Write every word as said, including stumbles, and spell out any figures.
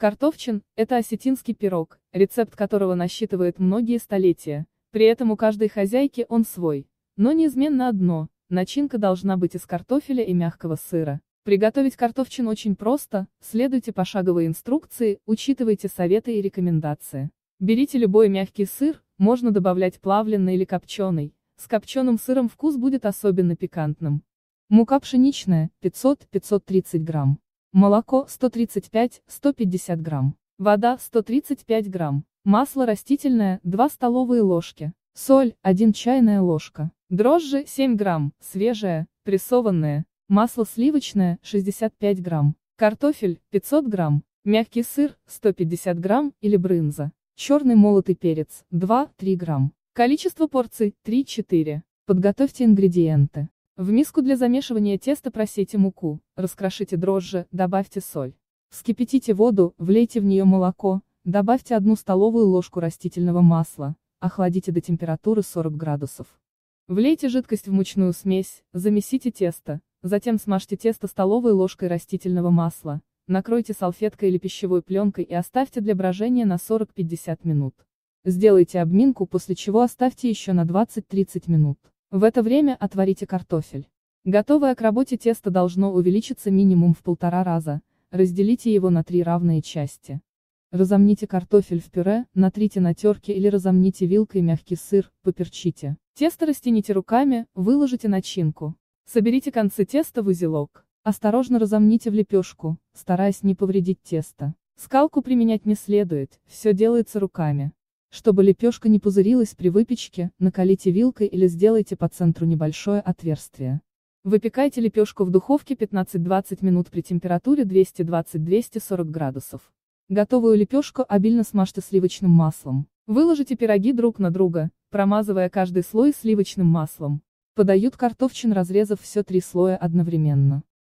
Картофчин– это осетинский пирог, рецепт которого насчитывает многие столетия, при этом у каждой хозяйки он свой. Но неизменно одно – начинка должна быть из картофеля и мягкого сыра. Приготовить картофчин очень просто, следуйте пошаговой инструкции, учитывайте советы и рекомендации. Берите любой мягкий сыр, можно добавлять плавленый или копченый, с копченым сыром вкус будет особенно пикантным. Мука пшеничная, пятьсот — пятьсот тридцать грамм. Молоко сто тридцать пять — сто пятьдесят грамм. Вода сто тридцать пять грамм. Масло растительное два столовые ложки. Соль один чайная ложка. Дрожжи семь грамм, свежее, прессованное. Масло сливочное шестьдесят пять грамм. Картофель пятьсот грамм. Мягкий сыр сто пятьдесят грамм или брынза. Черный молотый перец два — три грамм. Количество порций три-четыре. Подготовьте ингредиенты. В миску для замешивания теста просейте муку, раскрошите дрожжи, добавьте соль. Вскипятите воду, влейте в нее молоко, добавьте одну столовую ложку растительного масла, охладите до температуры сорок градусов. Влейте жидкость в мучную смесь, замесите тесто, затем смажьте тесто столовой ложкой растительного масла, накройте салфеткой или пищевой пленкой и оставьте для брожения на сорок-пятьдесят минут. Сделайте обминку, после чего оставьте еще на двадцать-тридцать минут. В это время отварите картофель. Готовое к работе тесто должно увеличиться минимум в полтора раза, разделите его на три равные части. Разомните картофель в пюре, натрите на терке или разомните вилкой мягкий сыр, поперчите. Тесто растяните руками, выложите начинку. Соберите концы теста в узелок. Осторожно разомните в лепешку, стараясь не повредить тесто. Скалку применять не следует, все делается руками. Чтобы лепешка не пузырилась при выпечке, накалите вилкой или сделайте по центру небольшое отверстие. Выпекайте лепешку в духовке пятнадцать-двадцать минут при температуре двести двадцать — двести сорок градусов. Готовую лепешку обильно смажьте сливочным маслом. Выложите пироги друг на друга, промазывая каждый слой сливочным маслом. Подают картофчин, разрезав все три слоя одновременно.